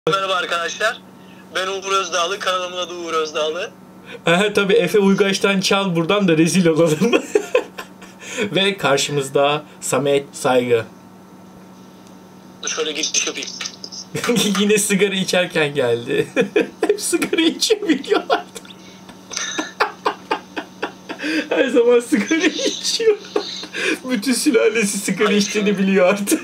Merhaba arkadaşlar. Ben Uğur Özdağlı. Kanalımın adı Uğur Özdağlı. Aha, tabii Efe Uygaç'tan çal buradan da rezil olalım. Ve karşımızda Samet Saygı. Şöyle giriş yapayım. Yine sigara içerken geldi. Hep sigara içiyor videolarda. Her zaman sigara içiyor. Bütün sülalesi sigara içtiğini biliyor artık.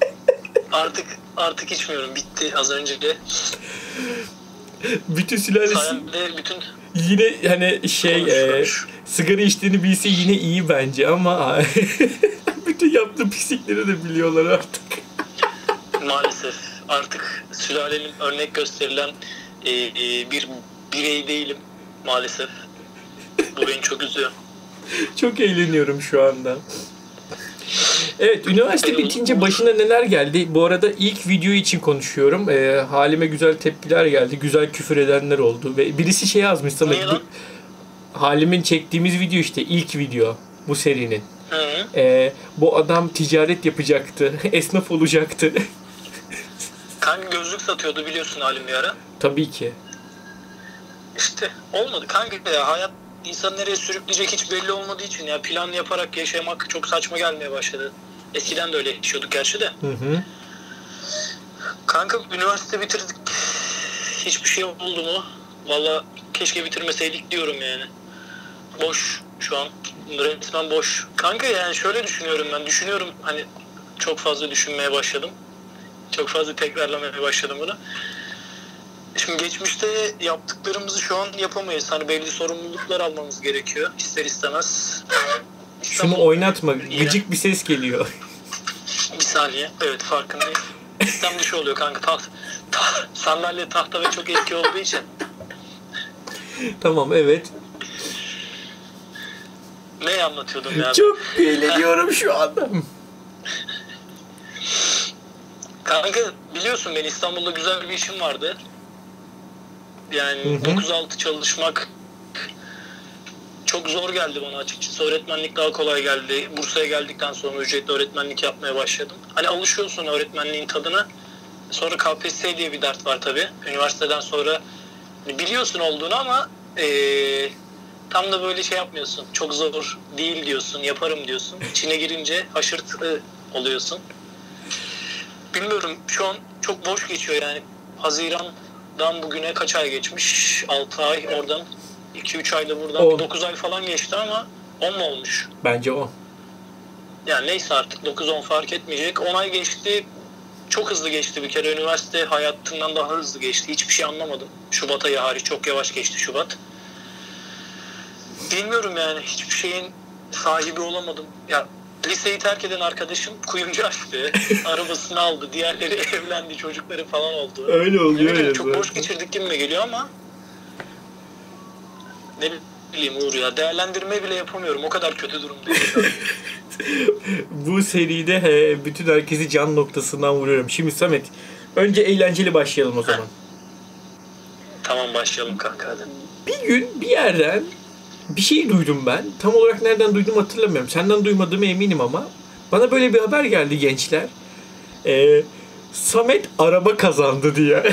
Artık içmiyorum. Bitti az önce de. Bütün sülalesi Sayemde bütün yine hani sigara içtiğini bilse yine iyi bence ama bütün yaptığı pislikleri de biliyorlar artık. maalesef artık sülalenin örnek gösterilen bir birey değilim maalesef. Bu beni çok üzüyor. Çok eğleniyorum şu anda. Evet, üniversite bitince başına neler geldi? Bu arada ilk video için konuşuyorum. Halime güzel tepkiler geldi. Güzel küfür edenler oldu. Ve birisi şey yazmış sana. Halim'in çektiğimiz video işte ilk video bu serinin. Bu adam ticaret yapacaktı. Esnaf olacaktı. Kanka gözlük satıyordu biliyorsun Halim bir ara. Tabii ki. İşte olmadı kanka ya, hayat İnsan nereye sürükleyecek hiç belli olmadığı için ya plan yaparak yaşamak çok saçma gelmeye başladı. Eskiden de öyle yaşıyorduk gerçi de. Hı. Kanka üniversite bitirdik. Hiçbir şey oldu mu? Valla keşke bitirmeseydik diyorum yani. Boş şu an. Resmen boş. Kanka yani şöyle düşünüyorum ben. Düşünüyorum hani çok fazla düşünmeye başladım. Çok fazla tekrarlamaya başladım bunu. Şimdi geçmişte yaptıklarımızı şu an yapamayız. Hani belli sorumluluklar almamız gerekiyor ister istemez. Şunu oynatma. Gıcık bir ses geliyor. Bir saniye. Evet farkındayım. Sistem dışı oluyor kanka. Sandalye tahta ve çok eski olduğu için. Tamam, evet. Ne anlatıyordum ya? Çok eğleniyorum şu anda. Kanka biliyorsun ben İstanbul'da güzel bir işim vardı. Yani 9-6 çalışmak çok zor geldi bana açıkçası. Öğretmenlik daha kolay geldi. Bursa'ya geldikten sonra ücretli öğretmenlik yapmaya başladım. Hani alışıyorsun öğretmenliğin tadına. Sonra KPSS diye bir dert var tabii. Üniversiteden sonra biliyorsun olduğunu ama tam da böyle şey yapmıyorsun. Çok zor değil diyorsun, yaparım diyorsun. İçine girince haşırt oluyorsun. Bilmiyorum şu an çok boş geçiyor yani. Haziran'dan bugüne kaç ay geçmiş? 6 ay oradan. 2-3 ayda buradan. 9 ay falan geçti ama 10 mu olmuş? Bence 10. Yani neyse artık 9-10 fark etmeyecek. 10 ay geçti. Çok hızlı geçti bir kere. Üniversite hayatından daha hızlı geçti. Hiçbir şey anlamadım. Şubat ayı hariç çok yavaş geçti Şubat. Bilmiyorum yani hiçbir şeyin sahibi olamadım. Ya liseyi terk eden arkadaşım kuyumcu açtı. Arabasını aldı. Diğerleri evlendi. Çocukları falan oldu. Öyle oluyor ya. Çok boş geçirdik gibi geliyor ama ne bileyim Uğur ya. Değerlendirme bile yapamıyorum. O kadar kötü durumdayım. Bu seride bütün herkesi can noktasından vuruyorum. Şimdi Samet, önce eğlenceli başlayalım o zaman. Tamam başlayalım kanka hadi. Bir gün bir yerden bir şey duydum ben. Tam olarak nereden duydum hatırlamıyorum. Senden duymadığıma eminim ama. Bana böyle bir haber geldi gençler. Samet araba kazandı diye.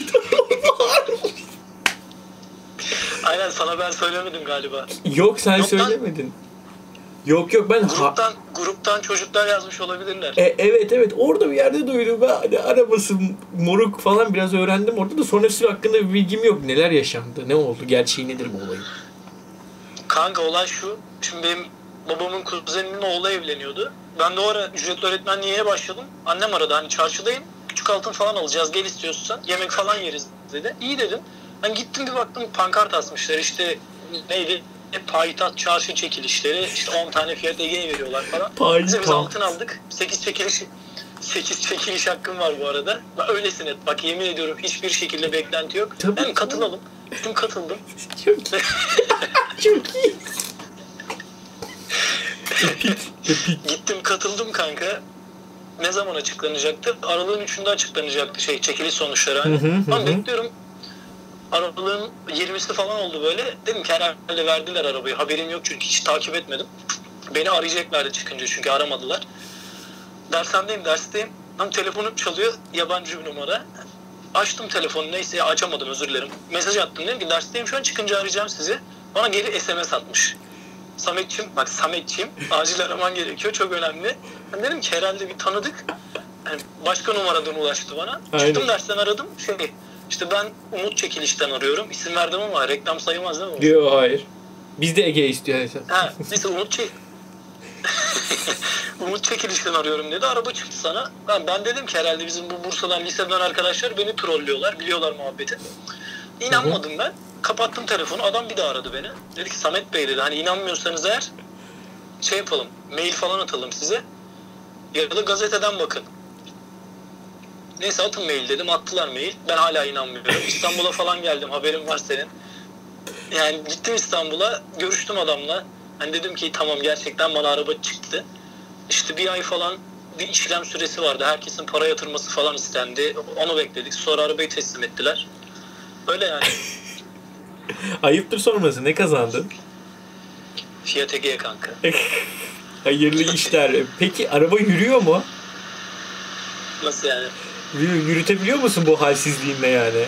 Aynen sana ben söylemedim galiba. Yok sen söylemedin. Yok ben gruptan çocuklar yazmış olabilirler. Evet orada bir yerde duydum ben. Hani arabası moruk falan biraz öğrendim orada da sonrası hakkında bir bilgim yok. Neler yaşandı? Ne oldu? Gerçeği nedir bu olayın? Kanka olay şu. Şimdi benim babamın kuzeninin oğlu evleniyordu. Ben de o ara ücretli öğretmenliğe başladım. Annem aradı hani çarşıdayım. Küçük altın falan alacağız. Gel istiyorsan. Yemek falan yeriz dedi. İyi dedim. Ben gittim bir baktım pankart asmışlar. İşte neydi? Payitaht çarşı çekilişleri. İşte 10 tane fiyat Ege'ye veriyorlar falan. Biz altın aldık. 8 çekiliş hakkım var bu arada. Öylesine bak yemin ediyorum hiçbir şekilde beklenti yok. Ben katılalım. Gittim katıldım. Çok iyi. Gittim katıldım kanka. Ne zaman açıklanacaktı? Aralığın 3'ünde açıklanacaktı çekiliş sonuçları. Hani. Ben bekliyorum. Aralığın 20'si falan oldu böyle. Dedim ki herhalde verdiler arabayı. Haberim yok çünkü hiç takip etmedim. Beni arayacaklardı çıkınca çünkü aramadılar. Dersteyim. Tam telefonum çalıyor. Yabancı bir numara. Açtım telefonu, neyse açamadım, özür dilerim. Mesaj attım, dedim ki dersteyim şu an, çıkınca arayacağım sizi. Bana geri SMS atmış. Sametçim acil araman gerekiyor, çok önemli. Ben dedim ki herhalde bir tanıdık. Yani başka numaradan ulaştı bana. Aynen. Çıktım dersten, aradım. İşte ben Umut Çekiliş'ten arıyorum. İsim verdim ama reklam sayılmaz değil mi? Yok, hayır. Biz de Ege istiyor. Neyse Umut Çekiliş'ten arıyorum dedi. Araba çıktı sana. Ben dedim ki herhalde bizim bu Bursa'dan, liseden arkadaşlar beni trollüyorlar. Biliyorlar muhabbeti. İnanmadım ben. Kapattım telefonu. Adam bir daha aradı beni. Dedi ki Samet Bey dedi, hani inanmıyorsanız eğer şey yapalım, mail falan atalım size. Ya da gazeteden bakın. Neyse atın mail dedim. Attılar mail. Ben hala inanmıyorum. İstanbul'a falan geldim. Haberin var senin. Yani gittim İstanbul'a. Görüştüm adamla. Hani dedim ki tamam, gerçekten bana araba çıktı. İşte bir ay falan bir işlem süresi vardı. Herkesin para yatırması falan istendi. Onu bekledik. Sonra arabayı teslim ettiler. Öyle yani. Ayıptır sorması, ne kazandın? Fiat Egea kanka. Hayırlı işler. Peki araba yürüyor mu? Nasıl yani? Yürütebiliyor musun bu halsizliğinle yani?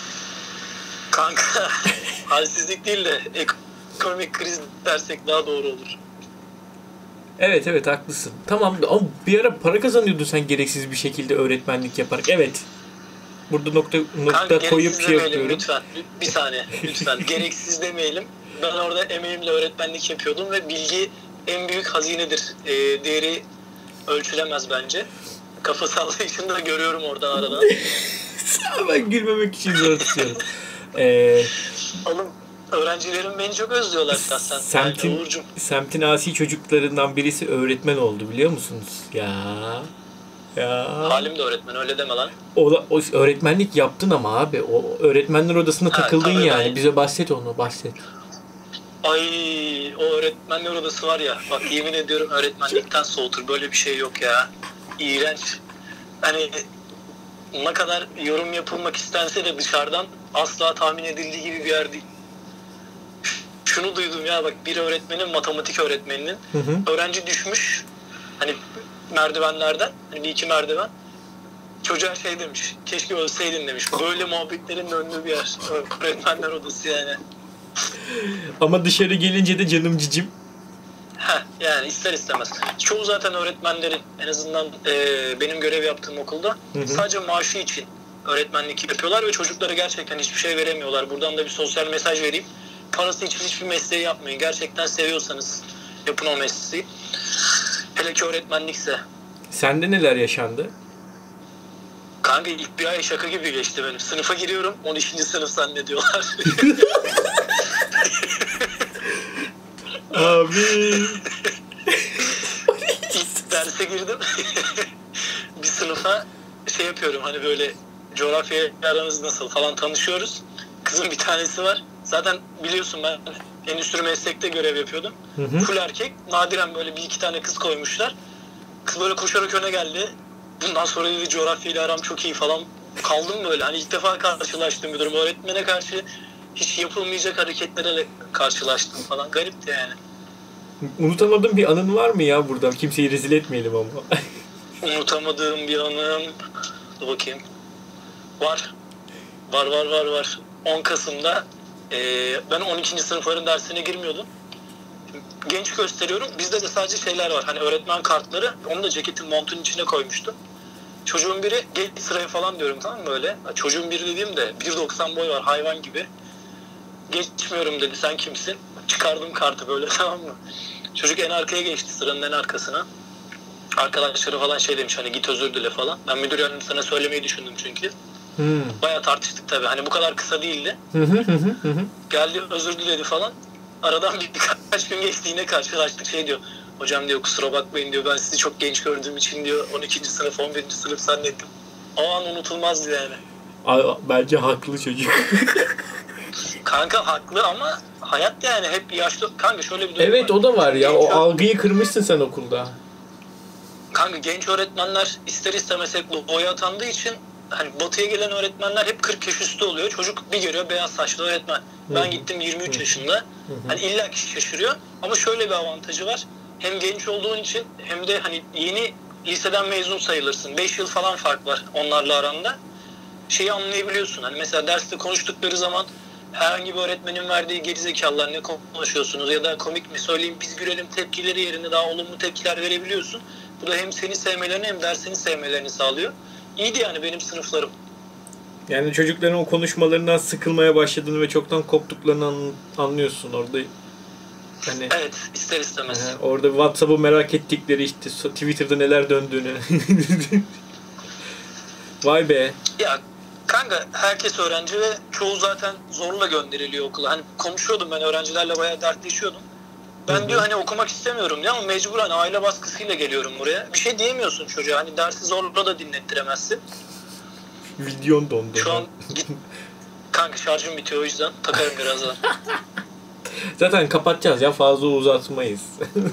Kanka halsizlik değil de ekonomik kriz dersek daha doğru olur. Evet haklısın. Tamam ama bir ara para kazanıyordun sen gereksiz bir şekilde öğretmenlik yaparak. Evet. Burada nokta Kanka, koyup şey yapıyorum. lütfen. Bir saniye lütfen. Gereksiz demeyelim. Ben orada emeğimle öğretmenlik yapıyordum ve bilgi en büyük hazinedir. Değeri ölçülemez bence. Kafa sallayışını da görüyorum oradan arada. Ben gülmemek için zor tutuyorum. Oğlum öğrencilerim beni çok özlüyorlar şahsen. Semtin asi çocuklarından birisi öğretmen oldu, biliyor musunuz? Ya. Halim de öğretmen, öyle deme lan. O öğretmenlik yaptın ama abi. O öğretmenler odasına takıldın yani. Ben... Bize bahset. Ay, o öğretmenler odası var ya. Bak yemin ediyorum öğretmenlikten soğutur. Böyle bir şey yok ya. İğrenç. Hani ne kadar yorum yapılmak istense de dışarıdan asla tahmin edildiği gibi bir yer değil. Şunu duydum ya, bak, bir öğretmenin, matematik öğretmeninin öğrenci düşmüş hani merdivenlerden, hani bir iki merdiven, çocuğa şey demiş, keşke ölseydin demiş. Böyle muhabbetlerin döndüğü bir yer öğretmenler odası yani. Ama dışarı gelince de canım cicim. Yani ister istemez. Çoğu zaten öğretmenlerin, en azından benim görev yaptığım okulda sadece maaşı için öğretmenlik yapıyorlar ve çocuklara gerçekten hiçbir şey veremiyorlar. Buradan da bir sosyal mesaj vereyim. Parası için hiçbir mesleği yapmayın. Gerçekten seviyorsanız yapın o mesleği. Hele ki öğretmenlikse. Sende neler yaşandı? Kanka ilk bir ay şaka gibi geçti benim. Sınıfa giriyorum, 12. sınıf zannediyorlar. Abi. İlk derse girdim. Bir sınıfa şey yapıyorum, hani böyle coğrafya aranız nasıl falan tanışıyoruz. Kızın bir tanesi var. Zaten biliyorsun ben endüstri meslekte görev yapıyordum. Full erkek. Nadiren böyle bir iki tane kız koymuşlar. Kız böyle koşarak öne geldi. Bundan sonra dedi coğrafyayla aram çok iyi falan. Kaldım böyle. Hani ilk defa karşılaştığım bir durum. Öğretmene karşı hiç yapılmayacak hareketlere karşılaştım falan. Garipti yani. Unutamadığın bir anın var mı ya buradan? Kimseyi rezil etmeyelim ama. Unutamadığım bir anım. Dur bakayım. Var. 10 Kasım'da ben 12. sınıfların dersine girmiyordum. Genç gösteriyorum. Bizde de sadece şeyler var. Hani öğretmen kartları. Onu da ceketin, montun içine koymuştum. Çocuğun biri geç sıraya falan diyorum, tamam mı böyle. Çocuğun biri dediğim de 1.90 boy var, hayvan gibi. Geçmiyorum dedi, sen kimsin? Çıkardım kartı böyle, tamam mı? Çocuk en arkaya geçti, sıranın en arkasına. Arkadaşları falan şey demiş, hani git özür dile falan. Ben müdür yardımcısına söylemeyi düşündüm çünkü. Bayağı tartıştık tabii. Hani bu kadar kısa değildi. Geldi özür diledi falan. Aradan birkaç gün geçti, yine karşılaştık, şey diyor. Hocam diyor, kusura bakmayın diyor, ben sizi çok genç gördüğüm için diyor 12. sınıf 11. sınıf zannettim. O an unutulmazdı yani. Bence haklı çocuk. Kanka haklı ama hayat yani, hep yaşlı. Kanka şöyle bir durum evet var. O da var ya, o algıyı kırmışsın sen okulda. Kanka genç öğretmenler ister istemez hep doğuya atandığı için hani batıya gelen öğretmenler hep 40 yaş üstü oluyor. Çocuk bir görüyor beyaz saçlı öğretmen. Ben gittim 23 yaşında. Hani illa ki şaşırıyor. Ama şöyle bir avantajı var. Hem genç olduğun için hem de hani yeni liseden mezun sayılırsın. 5 yıl falan fark var onlarla aranda. şeyi anlayabiliyorsun. Hani mesela derste konuştukları zaman herhangi bir öğretmenin verdiği gerizekalılar ne konuşuyorsunuz ya da komik mi söyleyeyim biz gülelim tepkileri yerine daha olumlu tepkiler verebiliyorsun. Bu da hem seni sevmelerini hem dersini sevmelerini sağlıyor. İyiydi yani benim sınıflarım. Yani çocukların o konuşmalarından sıkılmaya başladığını ve çoktan koptuklarını anlıyorsun orada. Hani, evet, ister istemez. Orada WhatsApp'ı merak ettikleri işte Twitter'da neler döndüğünü. Vay be. Ya kanka herkes öğrenci ve çoğu zaten zorla gönderiliyor okula. Hani konuşuyordum ben öğrencilerle bayağı dertleşiyordum. Ben diyor hani okumak istemiyorum diyor ama mecburen aile baskısıyla geliyorum buraya. Bir şey diyemiyorsun çocuğa. Hani dersi zorla da dinlettiremezsin. Videon dondu. Şu an kanka şarjım bitiyor o yüzden takarım birazdan. Zaten kapatacağız ya fazla uzatmayız.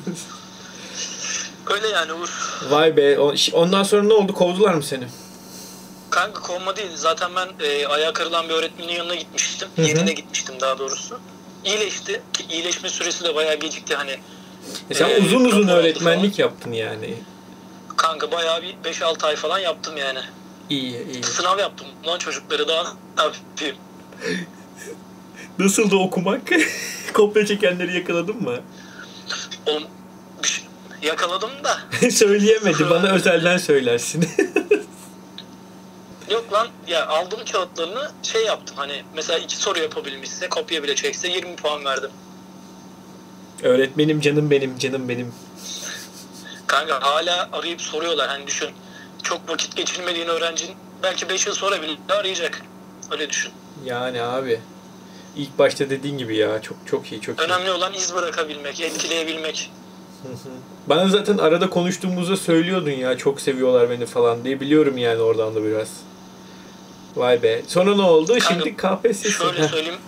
Öyle yani Uğur. Vay be. Ondan sonra ne oldu? Kovdular mı seni? Kanka kovma değil. Zaten ben ayağı kırılan bir öğretmenin yanına gitmiştim. Yerine gitmiştim daha doğrusu. İyileşti. İyileşme süresi de bayağı gecikti hani. Sen uzun öğretmenlik falan yaptın yani. Kanka bayağı bir 5-6 ay falan yaptım yani. İyi. Sınav yaptım lan çocukları daha ne yapayım. Nasıldı okumak? Kopya çekenleri yakaladın mı? Oğlum yakaladım da. Söyleyemedi. Bana özelden söylersin. Yok lan ya aldım kağıtlarını şey yaptım hani mesela 2 soru yapabilmişse kopya bile çekse 20 puan verdim. Öğretmenim canım benim. Kanka hala arayıp soruyorlar hani düşün. Çok vakit geçirmediğin öğrencin belki 5 yıl sonra bile arayacak. Öyle düşün. Yani abi. İlk başta dediğin gibi ya çok iyi. Önemli olan iz bırakabilmek, etkileyebilmek. Bana zaten arada konuştuğumuzda söylüyordun ya çok seviyorlar beni falan diye biliyorum yani oradan da biraz. Vay be. Sonra ne oldu? Kanka, şimdi KPSS. Şöyle söyleyeyim.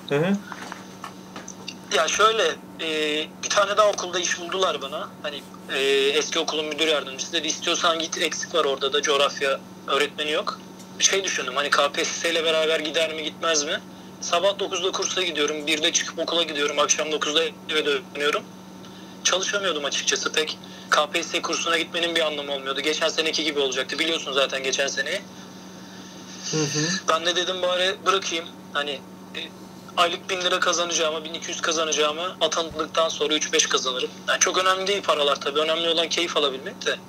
Ya şöyle bir tane daha okulda iş buldular bana. Hani eski okulun müdür yardımcısı dedi istiyorsan git eksik var orada da coğrafya öğretmeni yok. Bir şey düşündüm hani KPSS ile beraber gider mi gitmez mi? Sabah 9'da kursa gidiyorum, 1'de çıkıp okula gidiyorum, akşam 9'da eve dönüyorum. Çalışamıyordum açıkçası pek. KPSS kursuna gitmenin bir anlamı olmuyordu. Geçen seneki gibi olacaktı. Biliyorsun zaten geçen seneyi. Ben de dedim bari bırakayım. Hani aylık 1000 lira kazanacağıma, 1200 kazanacağıma atandıktan sonra 3-5 kazanırım. Yani çok önemli değil paralar tabii. Önemli olan keyif alabilmek de.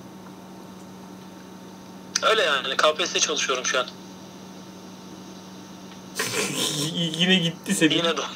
Öyle yani. KPSS çalışıyorum şu an. Yine gitti senin. Yine dondu.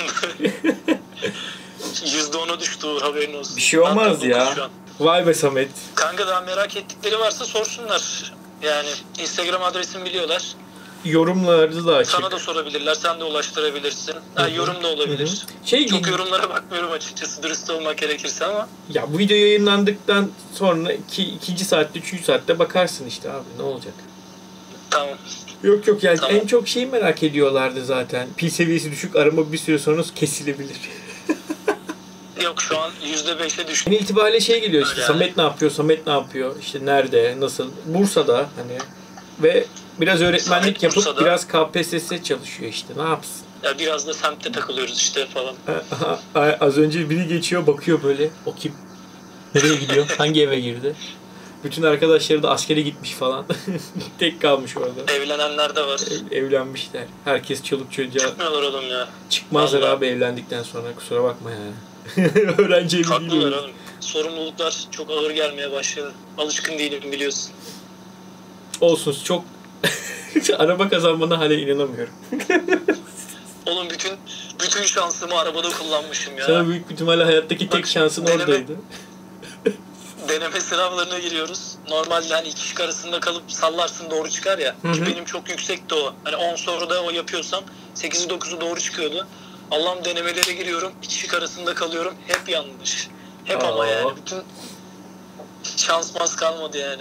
%10'a düştü haberin olsun. Bir şey olmaz ya. Vay be Samet. Kanka daha merak ettikleri varsa sorsunlar. Yani Instagram adresimi biliyorlar. Yorumları da açık. Sana da sorabilirler, sen de ulaştırabilirsin. Yorum da olabilir. Çok yorumlara bakmıyorum açıkçası dürüst olmak gerekirse ama. Ya bu video yayınlandıktan sonra ikinci saatte, üçüncü saatte bakarsın işte abi ne olacak? Tamam. Yok yani tamam. En çok şeyi merak ediyorlardı zaten. Pil seviyesi düşük arama bir süre sonra kesilebilir. Yok şu an %5'e düştü. Yeni itibariyle şey geliyor işte yani. Samet ne yapıyor? İşte nerede, nasıl? Bursa'da hani ve biraz öğretmenlik yapıp Bursa'da. biraz KPSS çalışıyor işte. Ne yapsın? Ya biraz da semtte takılıyoruz işte falan. Az önce biri geçiyor bakıyor böyle. O kim? Nereye gidiyor? Hangi eve girdi? Bütün arkadaşları da askere gitmiş falan. Tek kalmış orada. Evlenenler de var. Evlenmişler. Herkes çoluk çocuğa. Çıkmıyorlar oğlum ya. Çıkmazlar Vallahi. abi evlendikten sonra. Kusura bakma yani. Öğrenci evi Haklılar değil. oğlum. Sorumluluklar çok ağır gelmeye başladı. Alışkın değilim biliyorsun. Olsun çok araba kazanmana hala inanamıyorum. Oğlum bütün şansımı arabada kullanmışım ya. Sana büyük ihtimalle hayattaki tek şansın oradaydı. Deneme sınavlarına giriyoruz. Normalde hani 2 kişi arasında kalıp sallarsın doğru çıkar ya. Ki benim çok yüksekti o. Hani 10 soruda o yapıyorsam 8'i 9'u doğru çıkıyordu. Allah'ım denemelere giriyorum. 2 kişi arasında kalıyorum. Hep yanlış. Hep ama yani. Bütün şans kalmadı yani.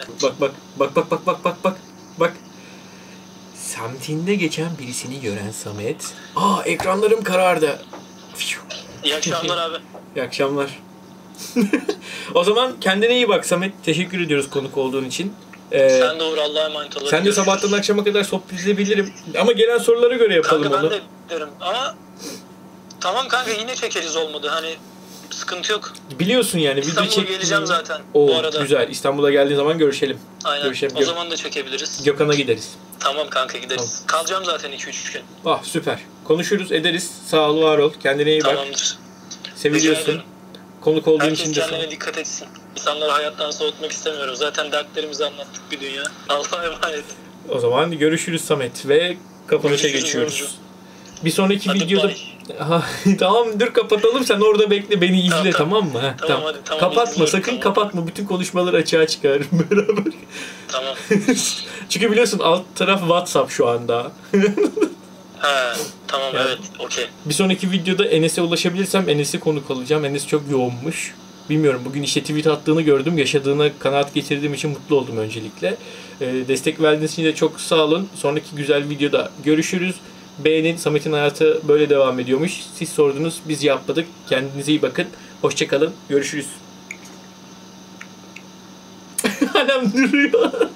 Bak. Semtinde geçen birisini gören Samet. Ekranlarım karardı. İyi akşamlar abi. İyi akşamlar. O zaman kendine iyi bak Samet. Teşekkür ediyoruz konuk olduğun için. Sen de Uğur Allah'a emanet ol. Sen de sabahtan akşama kadar sohbet edebilirim. Ama gelen sorulara göre yapalım kanka, onu. Ben de derim ama tamam kanka yine çekeriz olmadı. Hani Sıkıntı yok. Biliyorsun yani video İstanbul'a çek. geleceğim zaten Oo, bu arada. güzel. İstanbul'a geldiğin zaman görüşelim. Aynen. Görüşelim. O zaman da çekebiliriz. Gökhan'a gideriz. Tamam kanka gideriz. Kalacağım zaten 2-3 gün. Ah süper. Konuşuruz ederiz. Sağ ol var ol. Kendine iyi bak. Tamamdır. Rica Seviliyorsun. ederim. Konuk olduğun Herkes için de sağ ol. kendine dikkat etsin. İnsanları hayattan soğutmak istemiyorum. Zaten dertlerimizi anlattık bir dünya. Allah'a emanet. O zaman görüşürüz Samet ve kapanışa Görüşürüz geçiyoruz. Burcu. Bir sonraki Hadi videoda... bye. Aha, tamam dur kapatalım, sen orada bekle, beni izle, tamam mı? Heh, Tamam, hadi, tamam, Kapatma izliyorum, sakın, tamam. kapatma, bütün konuşmaları açığa çıkar beraber. Tamam. Çünkü biliyorsun alt taraf WhatsApp şu anda. Ha, tamam Yani. evet okey. Bir sonraki videoda Enes'e ulaşabilirsem Enes'i konuk alacağım. Enes çok yoğunmuş. Bilmiyorum, bugün işte tweet attığını gördüm. Yaşadığına kanaat getirdiğim için mutlu oldum öncelikle. Destek verdiğiniz için de çok sağ olun. Sonraki güzel videoda görüşürüz. Beğenin. Samet'in hayatı böyle devam ediyormuş. Siz sordunuz, biz cevapladık. Kendinize iyi bakın. Hoşça kalın. Görüşürüz. Adam duruyor.